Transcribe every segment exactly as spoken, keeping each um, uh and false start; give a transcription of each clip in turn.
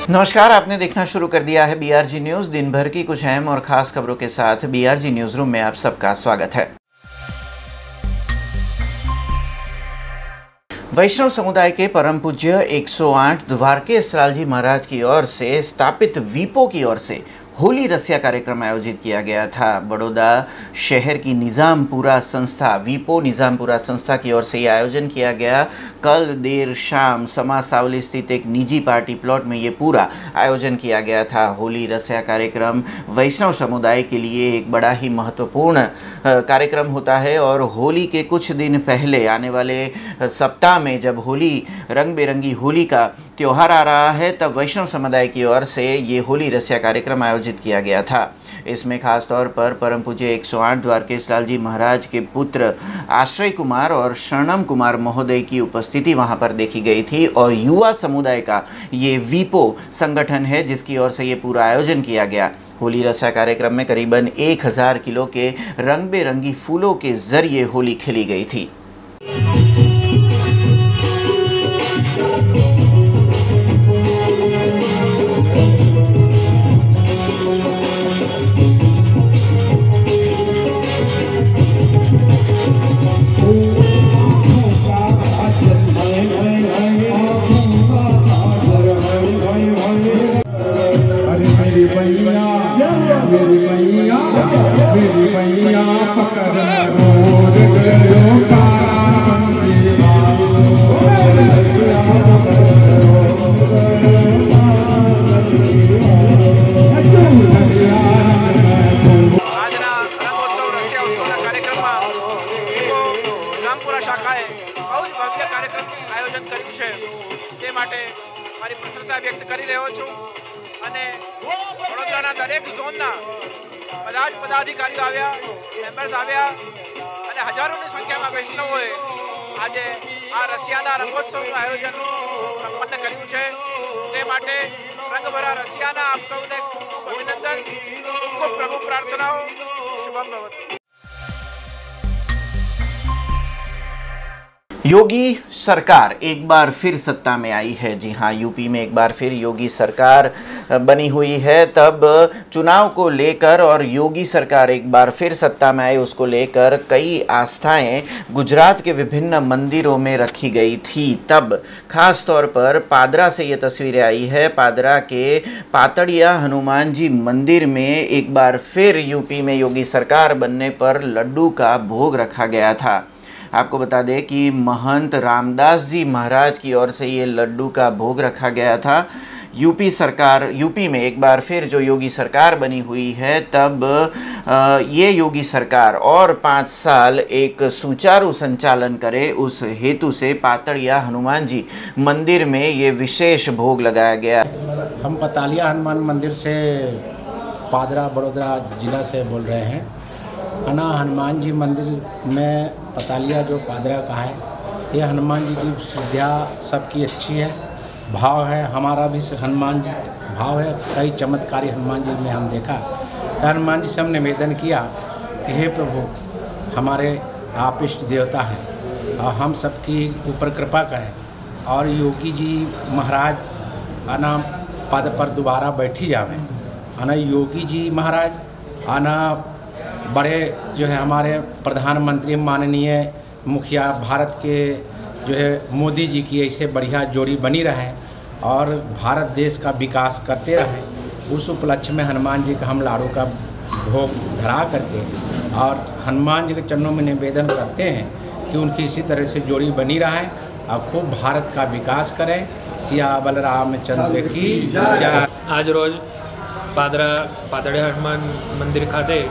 नमस्कार, आपने देखना शुरू कर दिया है बीआरजी न्यूज़। दिन भर की कुछ अहम और ख़ास खबरों के साथ बीआरजी न्यूज़ रूम में आप सबका स्वागत है। वैष्णव समुदाय के परम पूज्य एक सौ आठ द्वारकेश लालजी महाराज की ओर से स्थापित वीपो की ओर से होली रसिया कार्यक्रम आयोजित किया गया था। बड़ौदा शहर की निज़ामपुरा संस्था वीपो निज़ामपुरा संस्था की ओर से ये आयोजन किया गया। कल देर शाम समा सावली स्थित एक निजी पार्टी प्लॉट में ये पूरा आयोजन किया गया था। होली रसिया कार्यक्रम वैष्णव समुदाय के लिए एक बड़ा ही महत्वपूर्ण कार्यक्रम होता है और होली के कुछ दिन पहले आने वाले सप्ताह में जब होली रंग बिरंगी होली का त्यौहार आ रहा है, तब वैष्णव समुदाय की ओर से ये होली रसिया कार्यक्रम आयोजित किया गया था। इसमें खास तौर पर परम पूज्य एक सौ आठ द्वारकेश लालजी महाराज के पुत्र आश्रय कुमार और शरणम कुमार महोदय की उपस्थिति वहां पर देखी गई थी और युवा समुदाय का ये वीपो संगठन है जिसकी ओर से ये पूरा आयोजन किया गया। होली रसिया कार्यक्रम में करीबन एक हज़ार किलो के रंग बिरंगी फूलों के जरिए होली खेली गई थी। आयोजन કર્યું છે તે માટે મારી પ્રસન્નતા વ્યક્ત કરી રહ્યો છું અને વડોદરાના દરેક ઝોનના બધા જ પદાધિકારીઓ આવ્યા, મેમ્બર્સ આવ્યા અને હજારોની સંખ્યામાં વૈષ્ણવોએ આજે આ રસિયાના રંગોત્સવનું આયોજન સંપન્ન કર્યું છે। તે માટે રંગભરા રસિયાના આપ સૌને ખૂબ ખૂબ અભિનંદન, ખૂબ ખૂબ પ્રભુ પ્રાર્થનાઓ। શુભમ ભવતુ। योगी सरकार एक बार फिर सत्ता में आई है। जी हाँ, यूपी में एक बार फिर योगी सरकार बनी हुई है। तब चुनाव को लेकर और योगी सरकार एक बार फिर सत्ता में आई, उसको लेकर कई आस्थाएं गुजरात के विभिन्न मंदिरों में रखी गई थी। तब खास तौर पर पादरा से ये तस्वीरें आई है। पादरा के पातड़िया हनुमान जी मंदिर में एक बार फिर यूपी में योगी सरकार बनने पर लड्डू का भोग रखा गया था। आपको बता दें कि महंत रामदास जी महाराज की ओर से ये लड्डू का भोग रखा गया था। यूपी सरकार यूपी में एक बार फिर जो योगी सरकार बनी हुई है, तब ये योगी सरकार और पाँच साल एक सुचारू संचालन करे, उस हेतु से पातड़िया हनुमान जी मंदिर में ये विशेष भोग लगाया गया। हम पतालिया हनुमान मंदिर से पादरा बड़ौदा जिला से बोल रहे हैं। अना हनुमान जी मंदिर में पतालिया जो पादरा का है, ये हनुमान जी की श्रद्धा सबकी अच्छी है, भाव है। हमारा भी हनुमान जी भाव है। कई चमत्कारी हनुमान जी में हम देखा तो हनुमान जी से हम निवेदन किया कि हे प्रभु, हमारे आप इष्ट देवता हैं और हम सबकी ऊपर कृपा करें और योगी जी महाराज आना पद पर दोबारा बैठी जावे। आना योगी जी महाराज आना बड़े जो है हमारे प्रधानमंत्री माननीय मुखिया भारत के जो है मोदी जी की ऐसे बढ़िया जोड़ी बनी रहे और भारत देश का विकास करते रहे। उस उपलक्ष्य में हनुमान जी का हम लाड़ू का भोग धरा करके और हनुमान जी के चरणों में निवेदन करते हैं कि उनकी इसी तरह से जोड़ी बनी रहे और खूब भारत का विकास करें। सिया बलरामचंद्र की जय। आज रोज पादरा पातड़िया हनुमान मंदिर खाते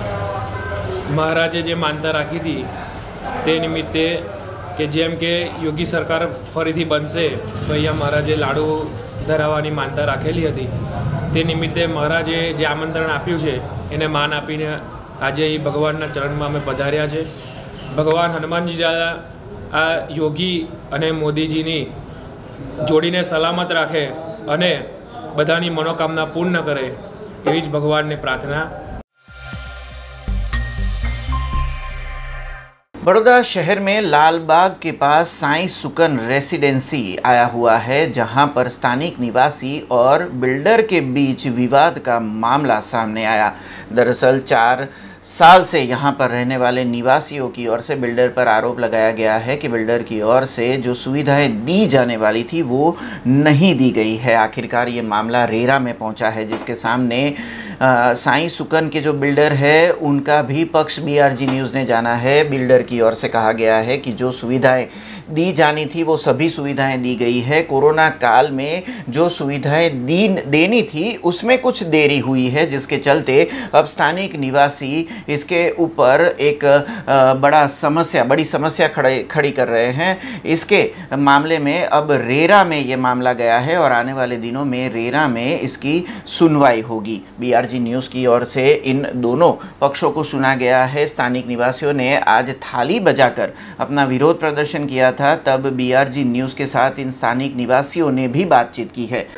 महाराजे जे मानता राखी थी ते निमित्ते के जेम के योगी सरकार फरीथी बनशे तो अहींया महाराजे लाडू धराववानी मानता राखेली हती। ते निमित्ते महाराजे जे आमंत्रण आप्युं छे एने मान आपीने आजे अहीं भगवानना चरणमां अमे पधार्या छे। भगवान हनुमानजी दादा आ योगी अने मोदीजीनी जोड़ीने सलामत राखे अने बधानी मनोकामना पूर्ण करे एवी ज भगवानने प्रार्थना। बड़ौदा शहर में लालबाग के पास साई सुकन रेसिडेंसी आया हुआ है, जहां पर स्थानिक निवासी और बिल्डर के बीच विवाद का मामला सामने आया। दरअसल चार साल से यहां पर रहने वाले निवासियों की ओर से बिल्डर पर आरोप लगाया गया है कि बिल्डर की ओर से जो सुविधाएं दी जाने वाली थी वो नहीं दी गई है। आखिरकार ये मामला रेरा में पहुंचा है, जिसके सामने आ, साई सुकन के जो बिल्डर है उनका भी पक्ष बीआरजी न्यूज़ ने जाना है। बिल्डर की ओर से कहा गया है कि जो सुविधाएं दी जानी थी वो सभी सुविधाएं दी गई है। कोरोना काल में जो सुविधाएं दी देनी थी उसमें कुछ देरी हुई है, जिसके चलते अब स्थानिक निवासी इसके ऊपर एक बड़ा समस्या बड़ी समस्या खड़े खड़ी कर रहे हैं। इसके मामले में अब रेरा में ये मामला गया है और आने वाले दिनों में रेरा में इसकी सुनवाई होगी। बीआरजी न्यूज़ की ओर से इन दोनों पक्षों को सुना गया है। स्थानिक निवासियों ने आज थाली बजाकर अपना विरोध प्रदर्शन किया था, तब बीआरजी न्यूज़ के साथ इन स्थानिक निवासियों ने भी बातचीत की है।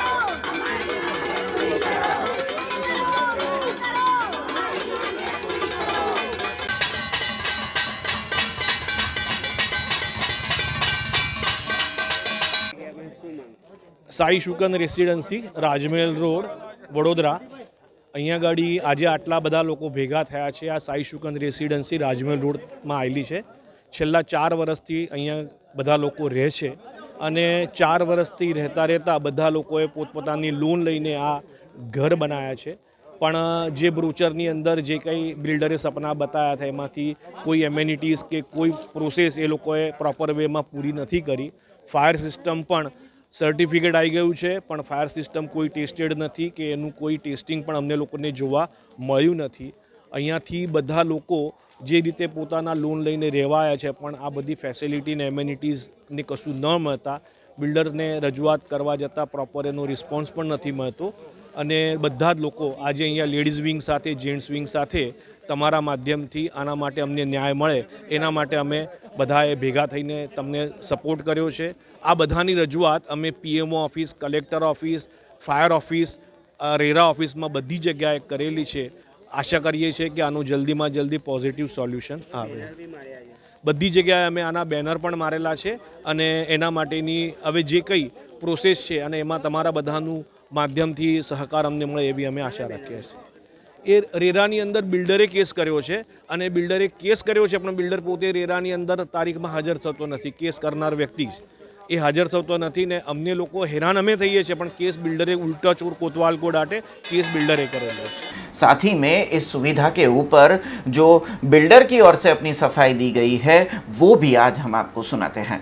સાઈ શુકન રેસિડેન્સી રાજમહેલ રોડ વડોદરા અહીંયા ગાડી આજે આટલા બધા લોકો ભેગા થયા છે। આ સાઈ શુકન રેસિડેન્સી રાજમહેલ રોડમાં આવેલી છે। છેલ્લા ચાર વર્ષથી અહીંયા બધા લોકો રહે છે અને ચાર વર્ષથી રહેતા રહેતા બધા લોકોએ પોતપોતાની લોન લઈને આ ઘર બનાવ્યા છે। પણ જે બ્રોચરની અંદર જે કંઈ બિલ્ડરે સપના બતાવ્યા હતા એમાંથી કોઈ એમેનિટીઝ કે કોઈ પ્રોસેસ એ લોકોએ પ્રોપર વેમાં પૂરી નથી કરી। ફાયર સિસ્ટમ પણ સર્ટિફિકેટ આવી ગયું છે પણ ફાયર સિસ્ટમ કોઈ ટેસ્ટેડ નથી કે એનું કોઈ ટેસ્ટિંગ પણ અમને લોકોને જોવા મળ્યું નથી। અહીંયાથી બધા લોકો જે રીતે પોતાના લોન લઈને રહેવાયા છે પણ આ બધી ફેસિલિટી ને એમેનિટીઝને કશું ન મળતા બિલ્ડરને રજૂઆત કરવા જતાં પ્રોપર એનો રિસ્પોન્સ પણ નથી મળતો અને બધા જ લોકો આજે અહીંયા લેડીઝ વિંગ સાથે જેન્ટ્સ વિંગ સાથે તમારા માધ્યમથી આના માટે અમને ન્યાય મળે એના માટે અમે બધાએ ભેગા થઈને તમને સપોર્ટ કર્યો છે। આ બધાની રજૂઆત અમે PMO office, collector office, fire office, RERA ઓફિસમાં બધી જગ્યાએ કરેલી છે। આશા કરીએ છીએ કે આનું જલ્દીમાં જલ્દી પોઝિટિવ સોલ્યુશન આવે। બધી જગ્યાએ અમે આના બેનર પણ મારેલા છે અને એના માટેની હવે જે કંઈ પ્રોસેસ છે અને એમાં તમારા બધાનું માધ્યમથી સહકાર અમને મળે એવી અમે આશા રાખીએ છીએ। એ રેરાની અંદર બિલ્ડરે કેસ કર્યો છે અને બિલ્ડરે કેસ કર્યો છે પણ બિલ્ડર પોતે રેરાની અંદર તારીખમાં હાજર થતો નથી। કેસ કરનાર વ્યક્તિ એ હાજર થતો નથી ને અમને લોકો હેરાન અમે થઈએ છીએ પણ કેસ બિલ્ડરે ઉल्टा चोर कोतवाल को डांटे केस बिल्डरे करेलो। साथ ही में इस सुविधा के ऊपर जो बिल्डर की ओर से अपनी सफाई दी गई है वो भी आज हम आपको सुनाते हैं।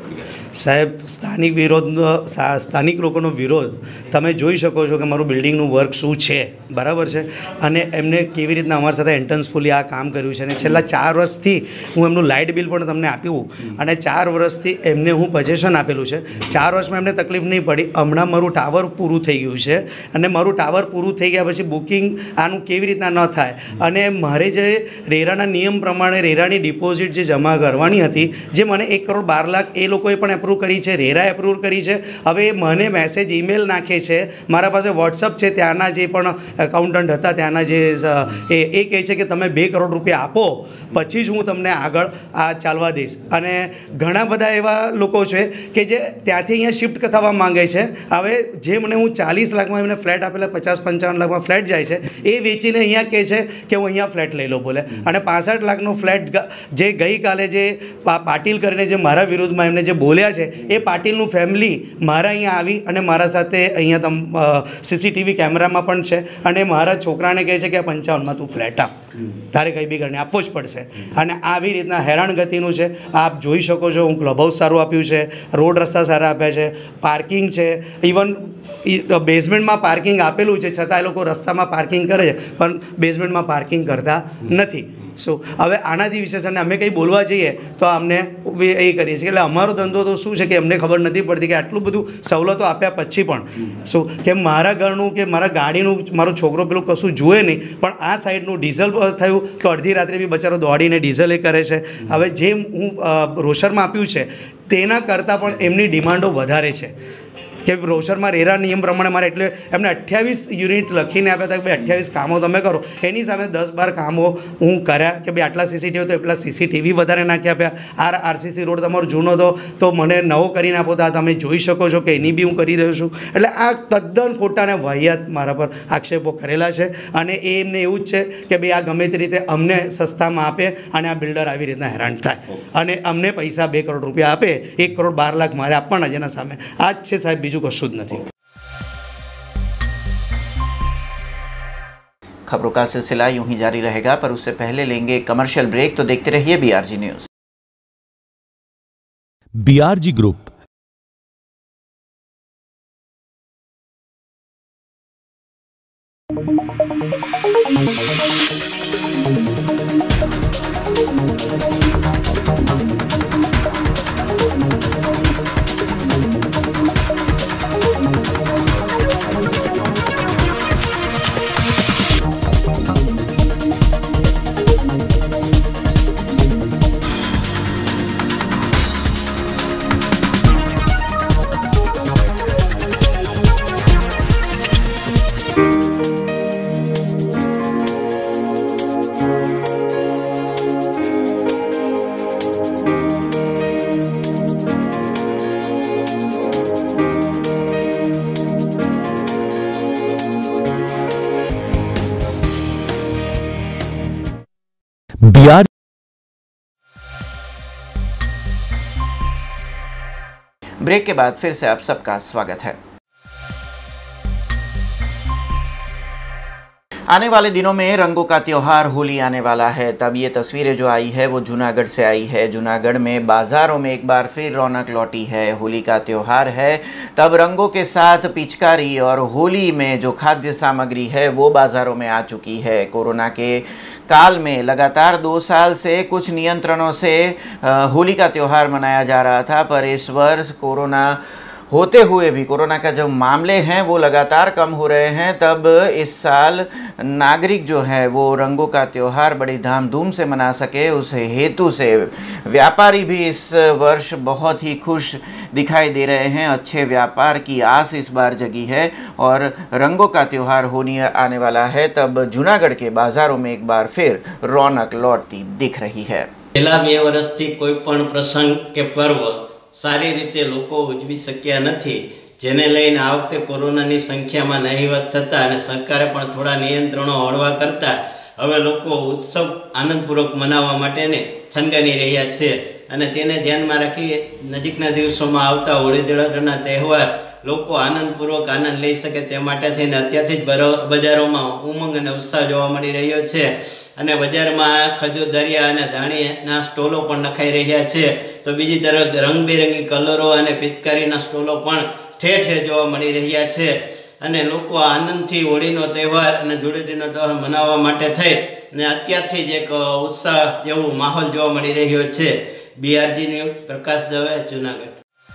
સાહેબ, સ્થાનિક વિરોધ સ્થાનિક લોકોનો વિરોધ તમે જોઈ શકો છો કે મારું બિલ્ડિંગનું વર્ક શું છે, બરાબર છે, અને એમને કેવી રીતના અમારી સાથે એન્ટન્સફુલી આ કામ કર્યું છે અને છેલ્લા ચાર વર્ષથી હું એમનું લાઇટ બિલ પણ તમને આપ્યું અને ચાર વર્ષથી એમને હું પજેશન આપેલું છે। ચાર વર્ષમાં એમને તકલીફ નહીં પડી। હમણાં મારું ટાવર પૂરું થઈ ગયું છે અને મારું ટાવર પૂરું થઈ ગયા પછી બુકિંગ આનું કેવી રીતના ન થાય અને મારે જે રેરાના નિયમ પ્રમાણે રેરાની ડિપોઝિટ જે જમા કરવાની હતી, જે મને એક કરોડ બાર લાખ એ લોકોએ પણ એપ્રૂવ કરી છે, રેરાએ એપ્રૂવ કરી છે। હવે મને મેસેજ ઈમેલ નાખે છે, મારા પાસે વોટ્સઅપ છે, ત્યાંના જે પણ એકાઉન્ટન્ટ હતા ત્યાંના જે એ એ કહે છે કે તમે બે કરોડ રૂપિયા આપો પછી જ હું તમને આગળ આ ચાલવા દઈશ। અને ઘણા બધા એવા લોકો છે કે જે ત્યાંથી અહીંયા શિફ્ટ થવા માંગે છે। હવે જે મને હું ચાલીસ લાખમાં એમને ફ્લેટ આપેલા પચાસ પંચાવન લાખમાં ફ્લેટ જાય છે એ વેચીને અહીંયા કહે છે કે હું અહીંયા ફ્લેટ લઈ લો બોલે અને પાસઠ લાખનો ફ્લેટ જે ગઈકાલે જે પાટીલ કરીને જે મારા વિરુદ્ધમાં એમને જે બોલ્યા છે એ પાટીલનું ફેમિલી મારા અહીંયા આવી અને મારા સાથે અહીંયા તમ સીસીટીવી કેમેરામાં પણ છે અને મારા છોકરાને કહે છે કે પંચાવનમાં તું ફ્લેટ આપ, તારે કંઈ બી કરીને આપવો જ પડશે અને આવી રીતના હેરાનગતિનું છે। આપ જોઈ શકો છો, હું ક્લબ હાઉસ સારું આપ્યું છે, રોડ રસ્તા સારા આપ્યા છે, પાર્કિંગ છે, ઇવન બેઝમેન્ટમાં પાર્કિંગ આપેલું છે છતાં એ લોકો રસ્તામાં પાર્કિંગ કરે છે પણ બેઝમેન્ટમાં પાર્કિંગ કરતા નથી। સો હવે આનાથી વિશેષ અને અમે કંઈ બોલવા જઈએ તો અમને એ કરીએ છીએ એટલે અમારો ધંધો તો શું છે કે અમને ખબર નથી પડતી કે આટલું બધું સવલતો આપ્યા પછી પણ શું કે મારા ઘરનું કે મારા ગાડીનું મારો છોકરો પેલું કશું જુએ નહીં પણ આ સાઈડનું ડીઝલ થયું તો અડધી રાત્રે બી બચારો દોડીને ડીઝલ એ કરે છે। હવે જે હું રોશરમાં આપ્યું છે તેના કરતાં પણ એમની ડિમાન્ડો વધારે છે કે બ્રોશરમાં રેરા નિયમ પ્રમાણે મારે એટલે એમને અઠ્યાવીસ યુનિટ લખીને આપ્યા હતા કે ભાઈ અઠ્યાવીસ કામો તમે કરો, એની સામે દસ બાર કામો હું કર્યા કે ભાઈ આટલા સીસીટીવી તો એટલા સીસીટીવી વધારે નાખી આપ્યા. આર આરસીસી રોડ તમારો જૂનો હતો તો મને નવો કરીને આપો તો તમે જોઈ શકો છો કે એની બી હું કરી રહ્યો છું. એટલે આ તદ્દન ખોટા અને વાહિયાત મારા પર આક્ષેપો કરેલા છે અને એ એમને એવું જ છે કે ભાઈ આ ગમે તે રીતે અમને સસ્તામાં આપે અને આ બિલ્ડર આવી રીતના હેરાન થાય અને અમને પૈસા બે કરોડ રૂપિયા આપે, એક કરોડ બાર લાખ મારે આપવાના જેના સામે આ જ છે સાહેબ, બીજું કશું જ નથી. खबरों का सिलसिला यूं ही जारी रहेगा, पर उससे पहले लेंगे एक कमर्शियल ब्रेक. तो देखते रहिए BRG news. BRG group Bihar break के बाद फिर से आप सबका स्वागत है. आने वाले दिनों में रंगों का त्योहार होली आने वाला है. तब ये तस्वीरें जो आई है वो जूनागढ़ से आई है. जूनागढ़ में बाज़ारों में एक बार फिर रौनक लौटी है. होली का त्योहार है, तब रंगों के साथ पिचकारी और होली में जो खाद्य सामग्री है वो बाज़ारों में आ चुकी है. कोरोना के काल में लगातार दो साल से कुछ नियंत्रणों से होली का त्यौहार मनाया जा रहा था, पर इस वर्ष कोरोना होते हुए भी कोरोना का जो मामले हैं वो लगातार कम हो रहे हैं. तब इस साल नागरिक जो है वो रंगों का त्यौहार बड़ी धामधूम से मना सके, उस हेतु से व्यापारी भी इस वर्ष बहुत ही खुश दिखाई दे रहे हैं. अच्छे व्यापार की आस इस बार जगी है और रंगों का त्यौहार होने आने वाला है. तब जूनागढ़ के बाज़ारों में एक बार फिर रौनक लौटती दिख रही है. पहला बे वर्षथी कोईपण प्रसंग के पर्व सारी रीते लोको उजवी शक्या नथी, जेने लईने आ वखते कोरोनानी संख्यामां नहीवत थता अने सरकारे पण थोड़ा नियंत्रणों हळवा करता हवे लोको उत्सव आनंदपूर्वक मनाववा माटेने थनगनी रह्या छे. अने तेने ध्यानमां राखी नजीकना दिवसोमां आवता होळी धूळेटीना तहेवार लोको आनंदपूर्वक आनंद लई शके ते माटे थईने अत्यारथी ज बजारोमां उमंग अने उत्साह जोवा मळी रह्यो छे. અને બજારમાં ખજૂર દરિયા અને ધાણીના સ્ટોલો પણ નખાઈ રહ્યા છે. તો બીજી તરફ રંગબેરંગી કલરો અને પિચકારીના સ્ટોલો પણ ઠેર ઠેર જોવા મળી રહ્યા છે. અને લોકો આનંદથી હોળીનો તહેવાર અને ધૂળેટીનો તહેવાર મનાવવા માટે થઈ અને અત્યારથી જ એક ઉત્સાહ જેવો માહોલ જોવા મળી રહ્યો છે. BRG news, Prakash Dave, Junagadh.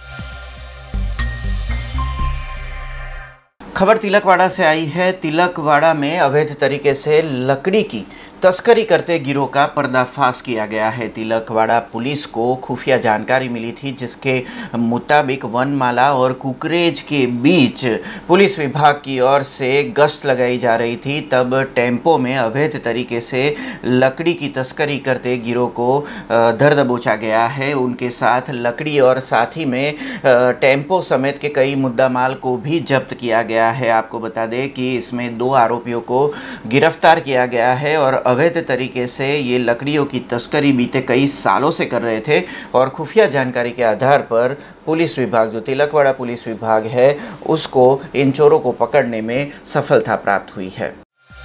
खबर तिलकवाड़ा से आई है. तिलकवाड़ा में अवैध तरीके से लकड़ी की तस्करी करते गिरोह का पर्दाफाश किया गया है. तिलकवाड़ा पुलिस को खुफिया जानकारी मिली थी, जिसके मुताबिक वनमाला और कुकरेज के बीच पुलिस विभाग की ओर से गश्त लगाई जा रही थी. तब टेम्पो में अवैध तरीके से लकड़ी की तस्करी करते गिरोह को धर दबोचा गया है. उनके साथ लकड़ी और साथ ही में टेम्पो समेत के कई मुद्दा माल को भी जब्त किया गया है. आपको बता दें कि इसमें दो आरोपियों को गिरफ्तार किया गया है और अवैध तरीके से ये लकड़ियों की तस्करी बीते कई सालों से कर रहे थे. और खुफिया जानकारी के आधार पर पुलिस विभाग, जो तिलकवाड़ा पुलिस विभाग है, उसको इन चोरों को पकड़ने में सफलता प्राप्त हुई है.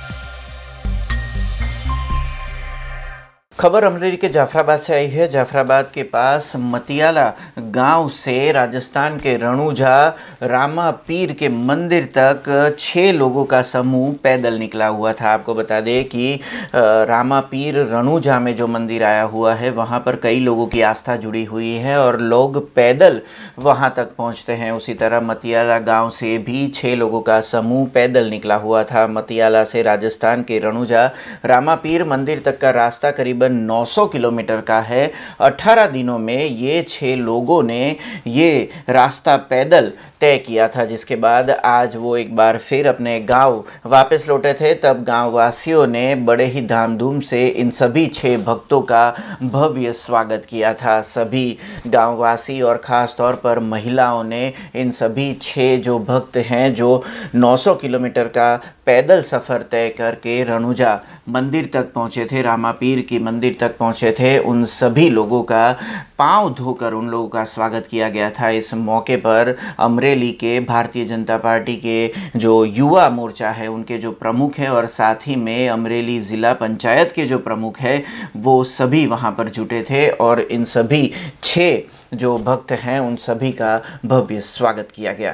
खबर अमरेली के जाफराबाद से आई है. जाफराबाद के पास मतियाला गांव से राजस्थान के रणुजा रामा पीर के मंदिर तक छः लोगों का समूह पैदल निकला हुआ था. आपको बता दें कि रामा पीर रणुजा में जो मंदिर आया हुआ है वहां पर कई लोगों की आस्था जुड़ी हुई है और लोग पैदल वहां तक पहुंचते हैं. उसी तरह मतियाला गांव से भी छः लोगों का समूह पैदल निकला हुआ था. मतियाला से राजस्थान के रणुजा रामा पीर मंदिर तक का रास्ता करीबन नौ सौ किलोमीटर का है. अठारह दिनों में ये छः लोगों ने ये रास्ता पैदल तय किया था, जिसके बाद आज वो एक बार फिर अपने गांव वापस लौटे थे। तब गांव वासियों ने बड़े ही धामधूम से इन सभी छह भक्तों का भव्य स्वागत किया था। सभी गांववासी और ख़ास तौर पर महिलाओं ने इन सभी छह जो भक्त हैं, जो नौ सौ किलोमीटर का पैदल सफ़र तय करके रनुजा मंदिर तक पहुँचे थे, रामापीर की मंदिर तक पहुँचे थे, उन सभी लोगों का पांव धोकर उन लोगों का स्वागत किया गया था। इस मौके पर अमरेली के भारतीय जनता पार्टी के जो युवा मोर्चा है उनके जो प्रमुख हैं और साथ ही में अमरेली ज़िला पंचायत के जो प्रमुख हैं वो सभी वहां पर जुटे थे और इन सभी छः जो भक्त हैं उन सभी का भव्य स्वागत किया गया।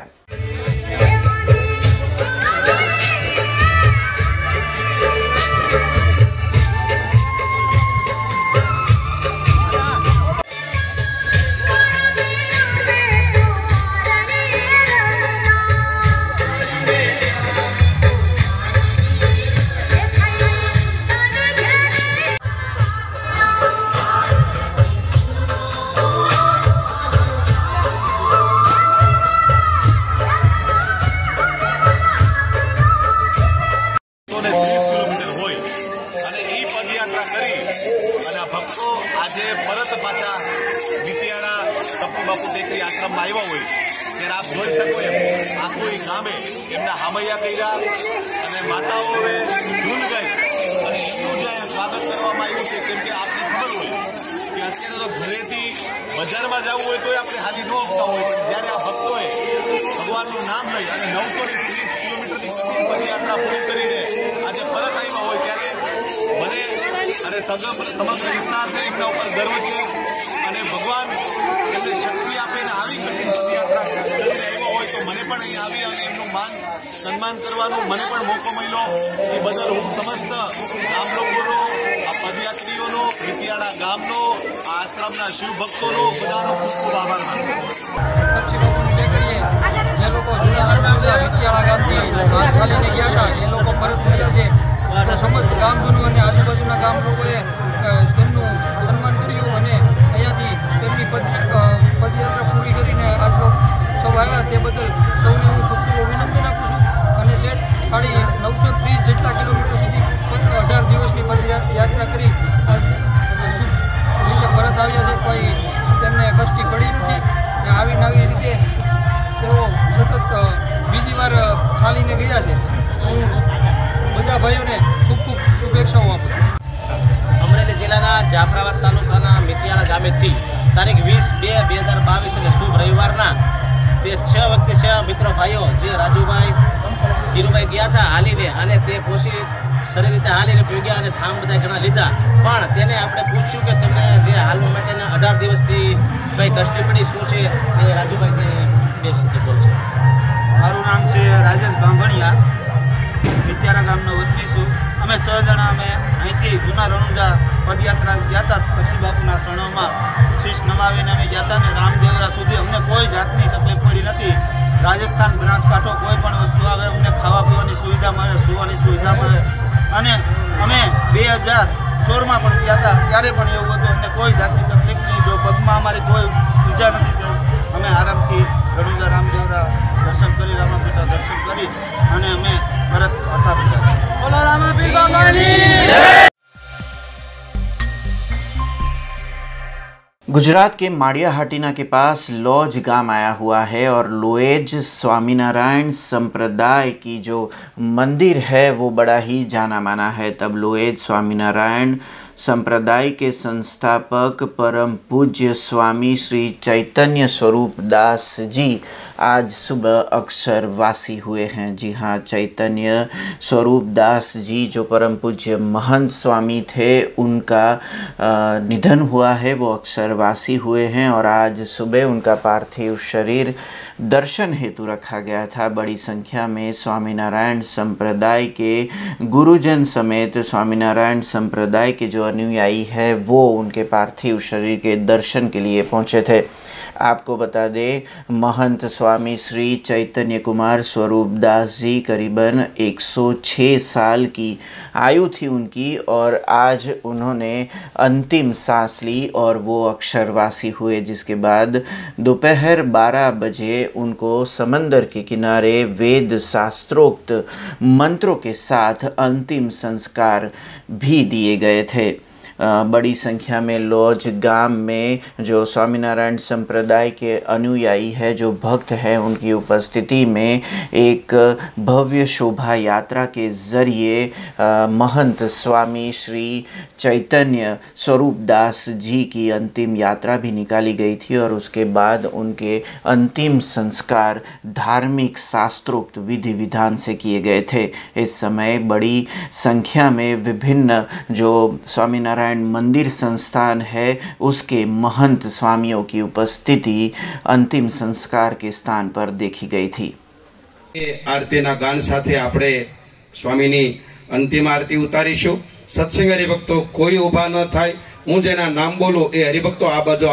बजार में जाऊँ हो तो अपने हाली न आपता हो जयरे आ भक्तों भगवान नाम लई नौ सौ तीस किलोमीटर की कठिन पदयात्रा पूरी करीने आज परत आव्या होय त्यारे मने अरे समग्र समग्र विस्तार से एमना पर गर्व छे अने भगवान एमने शक्ति आपीने आवी कठिन पदयात्रा करीने आव्यो होय तो मने पण અહીં આવી અને એમનું માન સન્માન કરવાનો મને પણ મોકો મળ્યો એ બદલ હું સમસ્ત ગામ લોકોનો આ પદયાત્રીઓનો મિતિયાળા ગામનો આ આશ્રમના શિવ ભક્તોનો બધાનો ખૂબ ખૂબ આભાર માનું જે લોકો મિતિયાળા ગામથી ચાલીને ગયા હતા એ લોકો પરત મળ્યા છે તો સમસ્ત ગામજનો અને આજુબાજુના ગામ લોકોએ તેમનું સન્માન કર્યું અને અહીંયાથી તેમની પદયાત્રા પૂરી કરીને આજ લોકો સૌ આવ્યા તે બદલ સૌને હું ખૂબ ખૂબ અભિનંદન આપું છું અને સેટ સાડી નવસો ત્રીસ જેટલા કિલોમીટર સુધી અઢાર દિવસની પદયાત્રા કરી શુભ રીતે પરત આવ્યા છે। કોઈ તેમને કષ્ટી પડી નથી ને આવીને આવી રીતે તેઓ સતત બીજી વાર ચાલીને ગયા છે। હું બધા ભાઈઓને ખૂબ ખૂબ શુભેચ્છાઓ આપું છું। અમરેલી જિલ્લાના જાફરાબાદ તાલુકાના મિતિયાળા ગામેથી તારીખ વીસ બે બે હજાર બાવીસ અને શુભ રવિવારના તે છ વ્યક્તિ છ મિત્રો ભાઈઓ જે રાજુભાઈ ધીરુભાઈ ગયા હતા હાલીને અને તે પોષી સારી રીતે હાલીને પીગ્યા અને થામ બધા ઘણા લીધા પણ તેને આપણે પૂછ્યું કે તમને જે હાલવા માટેના અઢાર દિવસથી કઈ કષ્ટી પડી શું છે તે રાજુભાઈ તે બે શબ્દ બોલશે। મારું નામ છે રાજેશ બાંભણિયા, મિતિયાળા ગામનો વતની છું। અમે છ જણા અમે અહીંથી જૂના રણુજા પદયાત્રા ગયા હતા પછી બાપુના શરણોમાં શીશ નમાવીને અમે ગયા હતા અને રામદેવરા સુધી અમને કોઈ જાતની તકલીફ પડી નથી। રાજસ્થાન બનાસકાંઠો કોઈ પણ વસ્તુ આવે અમને ખાવા પીવાની સુવિધા મળે, સુવાની સુવિધા મળે અને અમે બે હજાર સોળમાં પણ ગયા હતા ત્યારે પણ એવું હતું અમને કોઈ જાતની તકલીફ નહીં। જો પગમાં અમારી કોઈ ઈજા નથી તો અમે આરામથી રણુજા રામદેવરા દર્શન કરી રામાપીઠા દર્શન કરી અને અમે પરત પાછા ફર્યા। બોલો રામાપીર બાબાની જય। गुजरात के माड़ियाहाटीना के पास लॉज गांव आया हुआ है और लोएज स्वामीनारायण संप्रदाय की जो मंदिर है वो बड़ा ही जाना माना है। तब लोएज स्वामीनारायण संप्रदाय के संस्थापक परम पूज्य स्वामी श्री चैतन्य स्वरूप दास जी आज सुबह अक्षरवासी हुए हैं। जी हाँ, चैतन्य स्वरूप दास जी जो परम पूज्य महंत स्वामी थे उनका निधन हुआ है, वो अक्षरवासी हुए हैं और आज सुबह उनका पार्थिव शरीर दर्शन हेतु रखा गया था। बड़ी संख्या में स्वामीनारायण संप्रदाय के गुरुजन समेत स्वामीनारायण संप्रदाय के जो अनुयायी है वो उनके पार्थिव शरीर के दर्शन के लिए पहुँचे थे। आपको बता दें, महंत स्वामी श्री चैतन्य कुमार स्वरूपदास जी करीबन एक सौ छह साल की आयु थी उनकी, और आज उन्होंने अंतिम सांस ली और वो अक्षरवासी हुए, जिसके बाद दोपहर बारह बजे उनको समंदर के किनारे वेद शास्त्रोक्त मंत्रों के साथ अंतिम संस्कार भी दिए गए थे। बड़ी संख्या में लॉज गांव में जो स्वामीनारायण संप्रदाय के अनुयायी है, जो भक्त हैं, उनकी उपस्थिति में एक भव्य शोभा यात्रा के ज़रिए महंत स्वामी श्री चैतन्य स्वरूपदास जी की अंतिम यात्रा भी निकाली गई थी, और उसके बाद उनके अंतिम संस्कार धार्मिक शास्त्रोक्त विधि विधान से किए गए थे। इस समय बड़ी संख्या में विभिन्न जो स्वामीनारायण मंदिर संस्थान है, उसके महंत स्वामियों की उपस्थिति अंतिम संस्कार के स्थान पर देखी गई थी। आरतीना गान साथे आपणे स्वामीनी अंतिम आरती उतारीशुं। सत्संग हरिभक्तो कोई उभा न थाय, हूँ जेना नाम बोलूं ए हरिभक्तो आ बाजु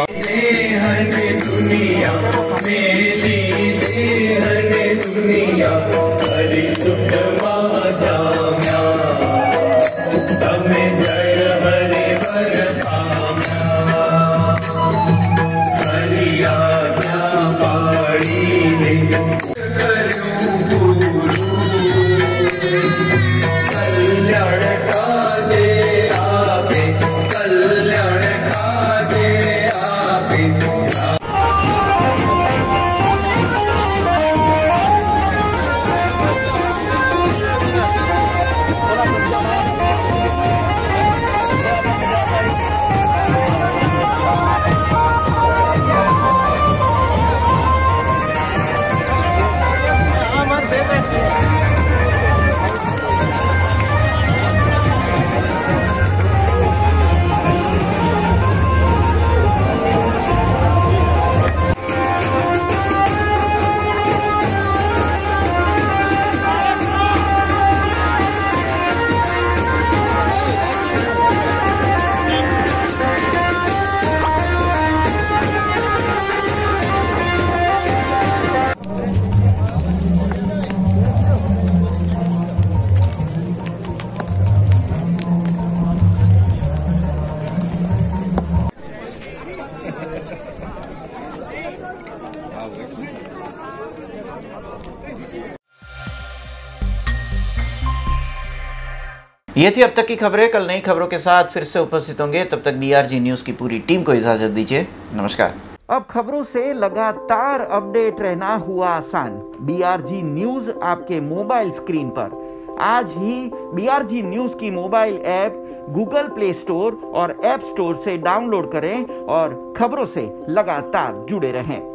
ये थी अब तक की खबरें। कल नई खबरों के साथ फिर से उपस्थित होंगे, तब तक बीआरजी न्यूज़ की पूरी टीम को इजाज़त दीजिए। नमस्कार। अब खबरों से लगातार अपडेट रहना हुआ आसान। बीआरजी न्यूज़ आपके मोबाइल स्क्रीन पर आज ही बीआरजी न्यूज़ की mobile app Google Play Store और ऐप स्टोर से डाउनलोड करें और खबरों से लगातार जुड़े रहें।